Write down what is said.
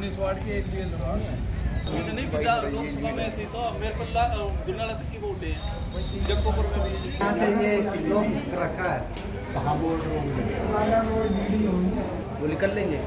19 ward के एक jail नहीं लोकसभा में ऐसे तो मेरे को दुनिया तक की वोट है जगपुर में भी यहाँ से ये लोग रखा है कहाँ बोल रहे हो वो निकल लेंगे